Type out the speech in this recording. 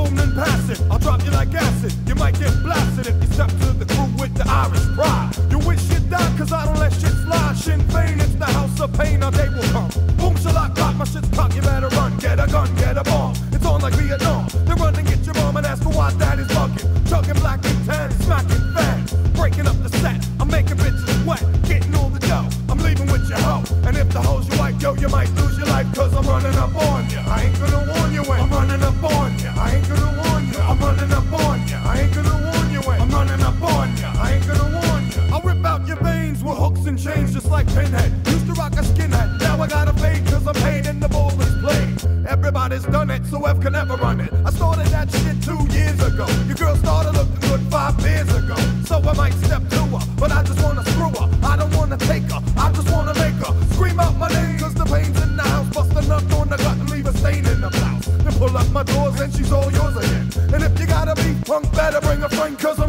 phone and pass it. I'll drop you like acid. You might get blasted if you step to the crew with the Irish pride. You wish you died cause I don't let shit slide. Sinn Fein, it's the house of pain, our day will come. Boom, shalak, block, my shit's cocked, you better run. Get a gun, get a bomb. It's on like Vietnam. Then run and get your mom and ask her why daddy's bugging. Chugging black and tan, smacking fans. Breaking up the set, I'm making bitches wet. Getting all the dough, I'm leaving with your hoe. And if the hoes you like, yo, you might lose your life cause I'm running up on you. I ain't gonna warn you when I'm running up on you. I ain't gonna warn you. I'm running up on you. I ain't gonna warn you when I'm running up on you. I ain't gonna warn you. I'll rip out your veins with hooks and chains just like Pinhead. Used to rock a skinhead, now I got a fade cause I'm paid and the ball is played. Everybody's done it, so F can never run it. I started that shit 2 years ago. Your girl started looking good 5 years ago. So I might step to her, but I just wanna screw her. I don't wanna take her, I just wanna make her scream out my name cause the pain's in the house. Bust a nut on the gut and leave a stain in the blouse. Then pull up my doors and she's all yours again. And if you gotta be punk, better bring a friend cause I'm